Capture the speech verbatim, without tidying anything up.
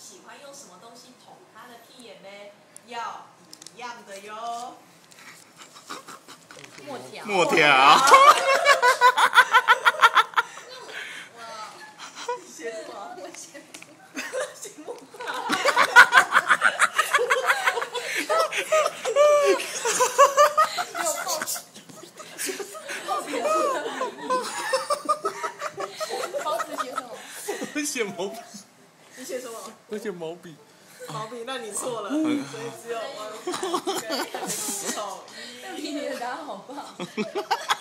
喜欢用什么东西捅他的屁眼呢？要一样的哟。 墨条。 墨条。 你写什么？我写写木条。有报纸。报纸包子写什么？ 我写毛笔。 你写什么？ 我写毛笔。 毛笔，那你错了，所以只有我。对，统一。 比你的答案好棒。